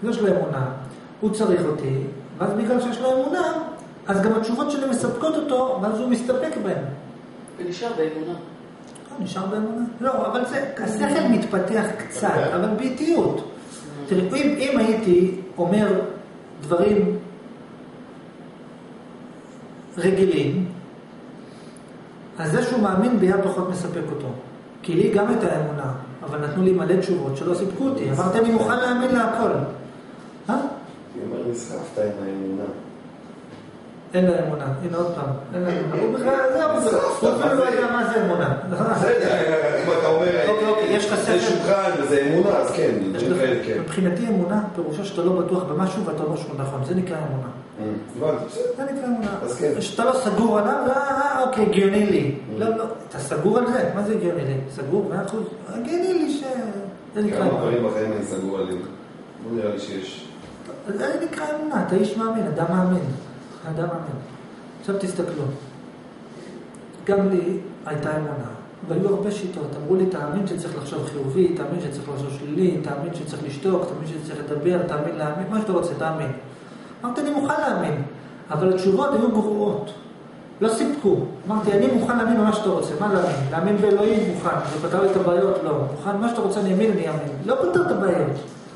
יש לו אמונה, הוא צריך אותי, ואז בגלל שיש לו אמונה, אז גם התשובות שלי מספקות אותו, ואז הוא מסתפק בהן. ונשאר באמונה. נשאר באמונה? לא, אבל זה, השכל מתפתח קצת, אבל באיטיות. תראו, אם הייתי אומר דברים רגילים, אז זה שהוא מאמין ביד פחות מספק אותו. כי לי גם הייתה אמונה, אבל נתנו לי מלא תשובות שלא סיפקו אותי. אמרתי, אני מוכן להאמין להכל. אני אומר, נסחפת עם האמונה. אין לה אמונה, הנה עוד פעם. אין לה אמונה. הוא בכלל, הוא אפילו לא יודע מה זה אמונה. אם אתה אומר, יש לך זה שולחן וזה אמונה, אז כן. מבחינתי אמונה, פירושה שאתה לא בטוח במשהו ואתה לא שהוא נכון. זה נקרא אמונה. זה נקרא אמונה. שאתה לא סגור עליו, אוקיי, הגיוני לי. לא, אתה סגור על זה? מה זה הגיוני לי? סגור? 100%? הגיוני לי ש... זה נקרא אמונה. כמה דברים בחיים אני סגור עליהם. לא נראה לי שיש. זה נקרא אמונה, אתה איש מאמין, אדם מאמין. אדם מאמין. עכשיו תסתכלו. גם לי הייתה אמונה, והיו הרבה שיטות. אמרו לי, תאמין שצריך לחשוב חיובי, תאמין שצריך לחשוב שלילי, תאמין שצריך לשתוק, תאמין שצריך לדבר, תאמין להאמין, מה שאתה רוצה, תאמין. אמרתי, אני מוכן להאמין, אבל התשובות היו גרועות. לא סיפקו. אמרתי, אני מוכן להאמין במה שאתה רוצה. מה להאמין? להאמין באלוהים מוכן. זה פתר לי את הבעיות? לא. מוכן, מה שאתה רוצה, אני אאמין, אני אאמין. לא פתר את הבעיות.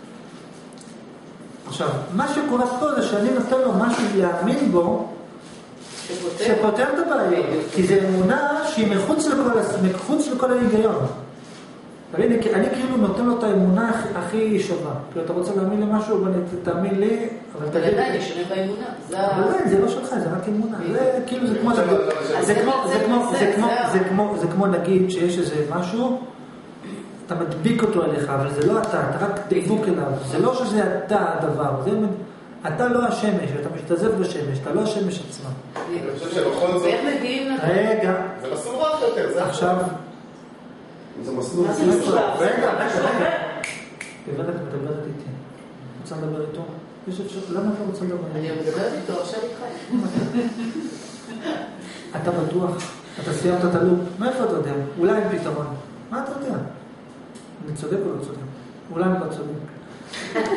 עכשיו, מה שקורה פה זה שאני נותן לו משהו להאמין בו, שפותר את הבעיות. כי זה אמונה שהיא מחוץ לכל ההיגיון. אני כאילו נותן לו את האמונה הכי שווה. כי אתה רוצה להאמין למשהו, בוא תאמין לי, אבל תגיד... אבל עדיין, ישנה באמונה. אבל זה לא שלך, זה רק אמונה. זה כאילו, זה כמו נגיד שיש איזה משהו, אתה מדביק אותו אליך, אבל זה לא אתה רק דבוק אליו. זה לא שזה אתה הדבר. אתה לא השמש, אתה משתזף בשמש, אתה לא השמש עצמה. אני חושב שבכל זאת... ואיך מגיעים לך? רגע. זה מסלול רק יותר, זה עכשיו... זה מסלול... רגע. הבנת, מדברת איתי. רוצה לדבר איתו? יש אפשר... למה אתה רוצה לדבר איתו? אני מדברת איתו, עכשיו איתך. אתה בטוח? אתה סיימת את הלופ? מאיפה אתה יודע? אולי אין פתרון. מה אתה יודע? אני צודק או לא צודק? אולי אני לא צודק.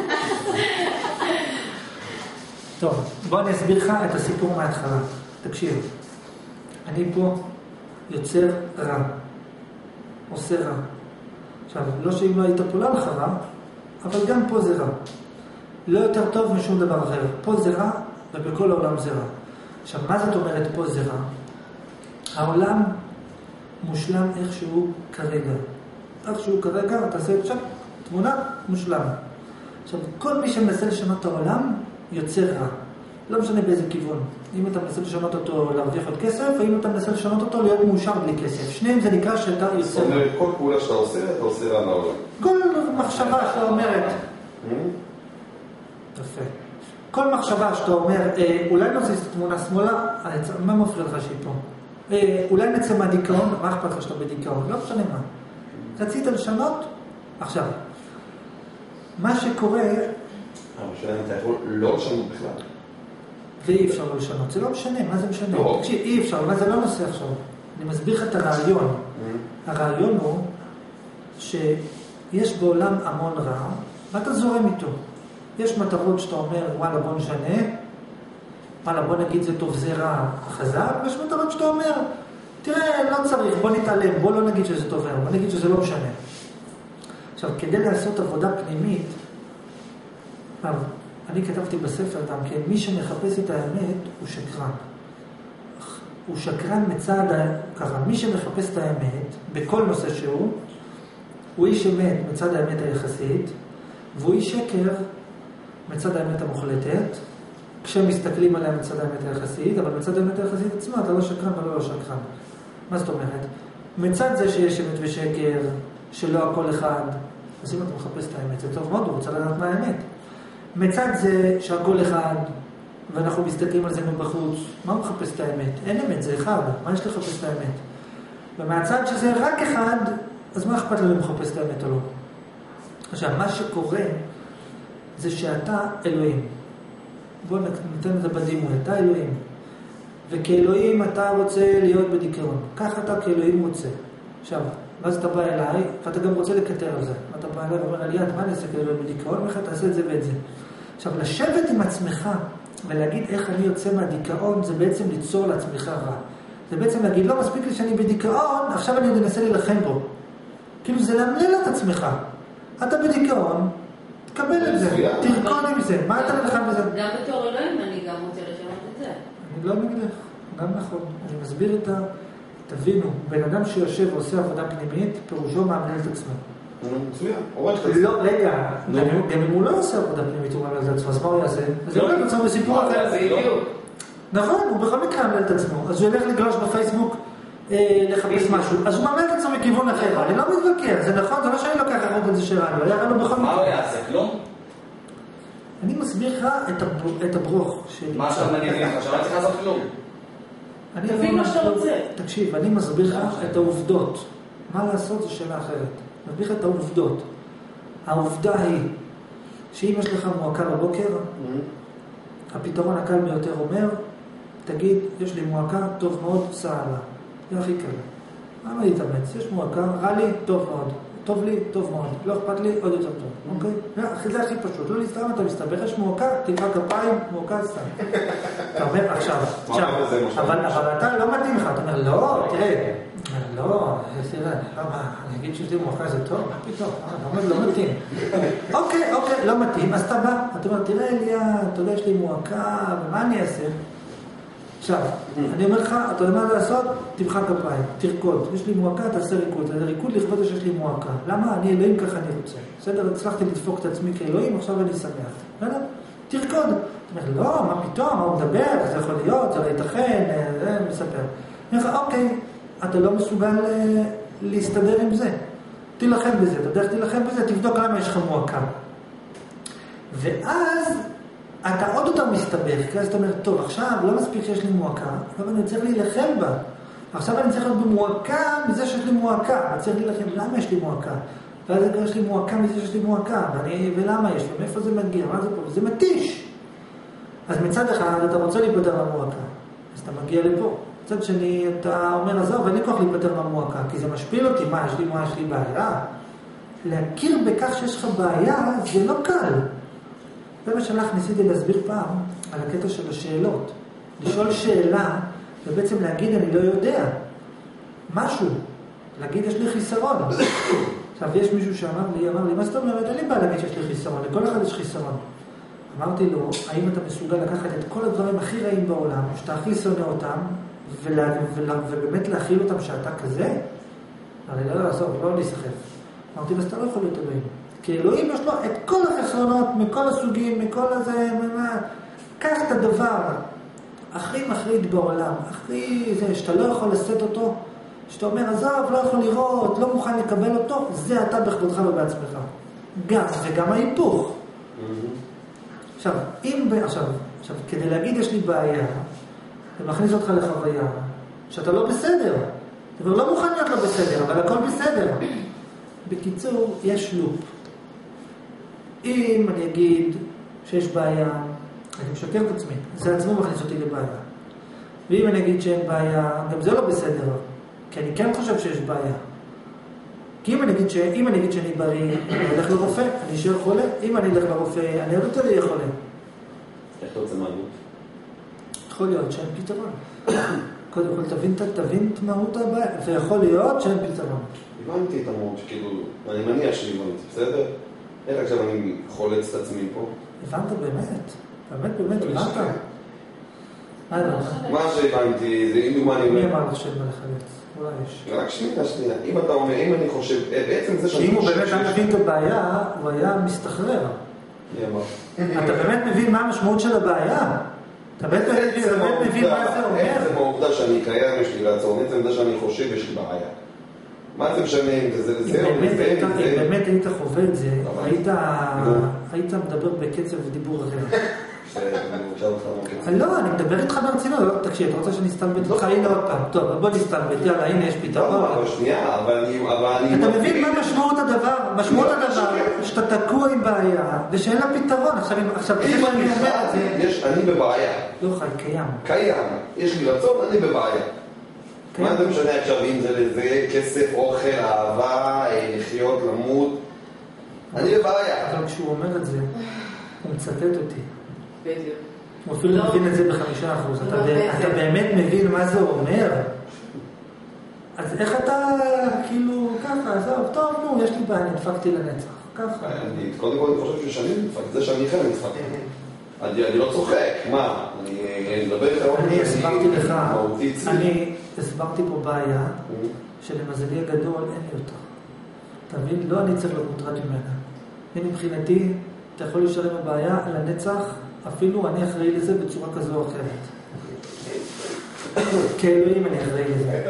טוב, בוא אני אסביר לך את הסיפור מההתחלה. תקשיב, אני פה יוצר רע, עושה רע. עכשיו, לא שאם לא היית פה לא לך רע, אבל גם פה זה רע. לא יותר טוב משום דבר אחר. פה זה רע, ובכל העולם זה רע. עכשיו, מה זאת אומרת פה זה רע? העולם מושלם איכשהו כרגע. איכשהו כרגע, אתה עושה עכשיו תמונה מושלם. עכשיו, כל מי שמנסה לשנות את העולם, יוצר רע. לא משנה באיזה כיוון. אם אתה מנסה לשנות אותו להרוויח עוד כסף, או אם אתה מנסה לשנות אותו להיות מאושר בלי כסף. שניהם זה נקרא שאתה יוצר. זאת אומרת, כל פעולה שאתה עושה, אתה עושה רע לעולם. כל מחשבה שאתה אומרת. יפה. כל מחשבה שאתה אומר, אולי נוסיף תמונה שמאלה, מה מפריע לך שהיא פה? אולי נצא מהדיכאון, מה אכפת לך שאתה בדיכאון? לא משנה מה. רצית לשנות? עכשיו. מה שקורה... אבל שאלה אם אתה יכול לא לשנות בכלל. ואי אפשר לא לשנות. זה לא משנה, מה זה משנה? תקשיב, אי אפשר, מה זה לא נושא עכשיו? אני מסביר לך את הרעיון. הרעיון הוא שיש בעולם המון רע, ואתה זורם איתו. יש מטרות שאתה אומר, וואלה בוא נשנה, וואלה בוא נגיד זה טוב, זה רע חזק, ויש מטרות שאתה אומר, תראה, לא צריך, בוא נתעלם, בוא לא נגיד שזה טוב, בוא נגיד שזה לא משנה. עכשיו, כדי לעשות עבודה פנימית, אני כתבתי בספר גם, כן, מי שמחפש את האמת הוא שקרן. הוא שקרן מצד, ככה, מי שמחפש את האמת, בכל נושא שהוא, הוא איש אמת מצד האמת היחסית, והוא איש שקר מצד האמת המוחלטת, כשמסתכלים עליה מצד האמת היחסית, אבל מצד האמת היחסית עצמה אתה לא שקרן ולא לא שקרן. מה זאת אומרת? מצד זה שיש אמת ושקר, שלא הכל אחד, אז אם אתה מחפש את האמת, זה טוב מאוד, הוא רוצה לדעת מה האמת. מצד זה שהכל אחד, ואנחנו מסתכלים על זה מבחוץ, מה הוא מחפש את האמת? אין אמת, זה אחד, מה יש לחפש את האמת? ומהצד שזה רק אחד, אז מה אכפת לנו מחפש את האמת או לא? עכשיו, מה שקורה זה שאתה אלוהים. בואו ניתן את זה בדימוי, אתה אלוהים. וכאלוהים אתה רוצה להיות בדיכאון. כך אתה כאלוהים רוצה. עכשיו, ואז אתה בא אליי, ואתה גם רוצה לקטר על זה. אתה בא אליי ואומר, ליאת, מה אני אעשה כדי להיות בדיכאון? אומר לך, תעשה את זה ואת זה. עכשיו, לשבת עם עצמך ולהגיד איך אני יוצא מהדיכאון, זה בעצם ליצור לעצמך רע. זה בעצם להגיד, לא מספיק לי שאני בדיכאון, עכשיו אני אנסה להילחם בו. כאילו זה להמלל את עצמך. אתה בדיכאון, תקבל את זה, תרקוד עם זה. מה אתה נלחם בזה? גם בתור אלוהים אני גם רוצה לשנות את זה. אני לא נגדך, גם נכון. אני מסביר את תבינו, בן אדם שיושב ועושה עבודה פנימית, פירושו מאמלל את עצמו. מצוין. לא, רגע, גם אם הוא לא עושה עבודה פנימית, הוא מאמלל את עצמו, אז מה הוא יעשה? אז הוא לא יוצא בסיפור אחר. נכון, הוא בכל מקרה מאמלל את עצמו. אז הוא ילך לגלוש בפייסבוק, לחפש משהו. אז הוא מאמלל את עצמו מכיוון אחר. אני לא מתווכח, זה נכון, זה לא שאני לוקח אחרות את זה שלנו. מה הוא יעשה? כלום? אני מסביר לך את הברוך. מה עכשיו אני מבין לך? שאני צריך לעשות כלום. תבין מה שאתה רוצה. תקשיב, אני מסביר לך את העובדות. מה לעשות זה שאלה אחרת. אני מסביר לך את העובדות. העובדה היא שאם יש לך מועקה בבוקר, הפתרון הקל ביותר אומר, תגיד, יש לי מועקה, טוב מאוד, סע לה. זה הכי קל. למה להתאמץ? יש מועקה, רע לי, טוב מאוד. טוב לי, טוב מאוד. לא אכפת לי, עוד יותר טוב. אוקיי? זה הכי פשוט. לא להסתרם, אתה מסתבר, יש מועקה, תמחא כפיים, מועקה סתם. אתה אומר, עכשיו, אבל אתה לא מתאים לך. אתה אומר, לא, תראה, לא, תראה, אני אגיד שיש לי מועקה, זה טוב, מה פתאום? לא מתאים. אוקיי, לא מתאים, אז אתה בא, אתה אומר, תראה, אליה, אתה יודע, יש לי מועקה, ומה אני אעשה? עכשיו, אני אומר לך, אתה יודע מה לעשות? תמחא כפיים, תרקוד. יש לי מועקה, תעשה ריקוד. זה ריקוד לכבוד שיש לי מועקה. למה? אני אלוהים ככה אני רוצה. בסדר? הצלחתי לדפוק את עצמי כאלוהים, עכשיו אני שמח. בסדר? תרקוד. אתה אומר, לא, מה פתאום? מה הוא מדבר? זה יכול להיות, זה לא ייתכן, זה מספר. אני אומר לך, אוקיי, אתה לא מסוגל להסתדר עם זה. תילחם בזה. אתה יודע איך תילחם בזה? תבדוק למה יש לך מועקה. ואז אתה עוד יותר מסתבך, כי אז אתה אומר, טוב, עכשיו לא מספיק שיש לי מועקה, אבל אני צריך להילחם בה. עכשיו אני צריך להיות במועקה מזה שיש לי מועקה. אני צריך להילחם, למה יש לי מועקה? ואז יש לי מועקה מזה שיש לי מועקה. ולמה יש? ומאיפה זה מגיע? מה זה פה? זה מתיש. אז מצד אחד אתה רוצה להיפטר מהמועקה, אז אתה מגיע לפה. מצד שני אתה אומר, עזוב, אין לי כוח להיפטר מהמועקה, כי זה משפיל אותי. מה, יש לי בעיה? להכיר בכך שיש לך בעיה, זה לא קל. זה מה שלך ניסיתי להסביר פעם על הקטע של השאלות. לשאול שאלה ובעצם להגיד אני לא יודע. משהו. להגיד יש לי חיסרון. עכשיו יש מישהו שאמר לי, מה זאת אומרת? אין לי בעיה להגיד שיש לי חיסרון. לכל אחד יש חיסרון. אמרתי לו, האם אתה מסוגל לקחת את כל הדברים הכי רעים בעולם, שאתה הכי שונא אותם, ובאמת להכיל אותם שאתה כזה? אמר לי, לא, עזוב, לא להיסחף. אמרתי לו, אז אתה לא יכול להיות אלוהים. כי אלוהים יש לו את כל החסרונות, מכל הסוגים, מכל הזה, קח את הדבר הכי מחריד בעולם, הכי זה, שאתה לא יכול לשאת אותו, שאתה אומר, עזוב, לא יכול לראות, לא מוכן לקבל אותו, זה אתה בכבודך ובעצמך. גם, וגם ההיפוך. עכשיו, כדי להגיד יש לי בעיה, זה מכניס אותך לחוויה, שאתה לא בסדר. אתה לא מוכן להיות לא בסדר, אבל הכל בסדר. בקיצור, יש לופ. אם אני אגיד שיש בעיה, אני משקר את עצמי, זה עצמו מכניס אותי לבעיה. ואם אני אגיד שאין בעיה, גם זה לא בסדר, כי אני כן חושב שיש בעיה. כי אם אני אגיד שאני בריא, אני אלך לרופא, אני אשאר חולה. אם אני אלך לרופא, אני עוד יותר יהיה חולה. איך אתה רוצה מהות? יכול להיות שאין פתרון. קודם כל תבין את מהות הבעיה, ויכול להיות שאין פתרון. הבנתי את המהות, שכאילו, אני מניח שהבנתי, בסדר? איך עכשיו אני חולץ את עצמי פה? הבנת באמת, הבנת? מה שהבנתי, זה אם דוגמה אני... מי אמר לך שאין מה לחלץ? אולי יש. רק שנייה. אם אתה אומר, אם אני חושב, בעצם זה שאם הוא באמת היה מבין את הבעיה, הוא היה מסתחרר. מי אמר? אתה באמת מבין מה המשמעות של הבעיה? אתה באמת מבין מה זה אומר? איך זה בעובדה שאני קיים, יש לי לעצור, איך זה בעובדה שאני חושב, יש לי בעיה. מה זה משנה אם זה וזהו, אם באמת היית חווה את זה, היית מדבר בקצב ודיבור אחר. לא, אני מדבר איתך ברצינות, תקשיב, אתה רוצה שאני אסתלבט אותך? הנה עוד פעם, טוב, בוא נסתלבט, יאללה, הנה יש פתרון. אבל שנייה, אבל אני... אתה מבין מה משמעות הדבר? משמעות הדבר, שאתה תקוע עם בעיה, ושאין לה פתרון. עכשיו, אם אני אומר את זה... אני בבעיה. לא חי, קיים. קיים, יש לי רצון, אני בבעיה. מה זה משנה עכשיו אם זה לזה כסף, אוכל, אהבה, לחיות, למות? אני בבעיה. אבל כשהוא אומר את זה, הוא מצטט אותי. בדיוק. הוא אפילו מבין את זה ב5%. אתה באמת מבין מה זה אומר? אז איך אתה כאילו ככה, עזוב, טוב, נו, יש לי בעיה, נדפקתי לנצח. ככה. קודם כל אני חושב ששנים נדפק, זה שאני חלק נדפק. אני לא צוחק, מה? אני מדבר איתך אני הסברתי לך, אני הסברתי פה בעיה שלמזלי הגדול אין לי אותה. אתה מבין? לא אני צריך להיות מוטרד ממנה. מבחינתי, אתה יכול להישאר עם הבעיה לנצח, אפילו אני אחראי לזה בצורה כזו או אחרת. כאלוהים אני אחראי לזה.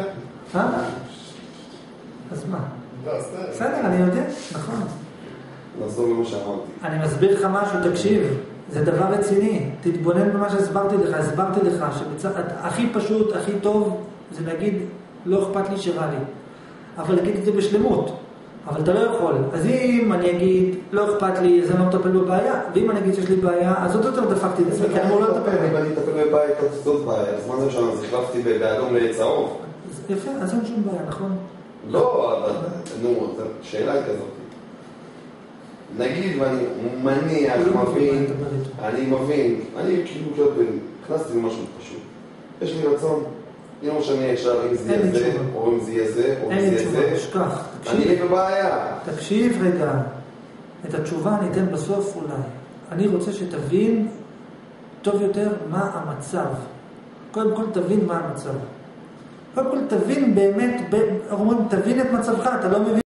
אז מה? בסדר, אני יודע, נכון. נחזור למה שאמרתי. אני מסביר לך משהו, תקשיב, זה דבר רציני. תתבונן במה שהסברתי לך, הסברתי לך הכי פשוט, הכי טוב, זה להגיד, לא אכפת לי שרע לי. אבל להגיד את זה בשלמות. אבל אתה לא יכול. אז אם אני אגיד, לא אכפת לי, אז אני לא מטפל בבעיה, ואם אני אגיד שיש לי בעיה, אז עוד יותר דפקתי את עצמי, כי אני לא מטפל. אם אני אטפל בבעיה, זאת בעיה. אז מה זה משנה? אז החלפתי באדום לצהוב. יפה, אז אין שום בעיה, נכון? לא, נו, שאלה כזאת. נגיד ואני מניח, אני מבין, אני כאילו הכנסתי למשהו פשוט. יש לי רצון, אם לא משנה עכשיו אם זה יהיה זה, או אם זה יהיה זה, או אם זה יהיה זה. שכח, אני בבעיה. תקשיב רגע, את התשובה אני אתן בסוף אולי. אני רוצה שתבין טוב יותר מה המצב. קודם כל תבין מה המצב. קודם כל תבין באמת, אומרים תבין את מצבך, אתה לא מבין.